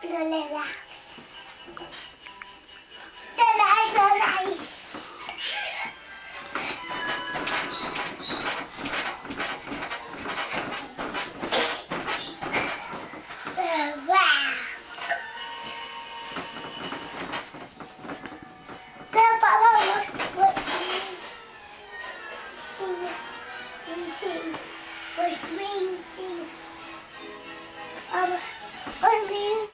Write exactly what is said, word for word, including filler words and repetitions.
Nó lên ra. Nó lại, nó lại. Wow. Nó bảo là một xin xin xin một swing xin um,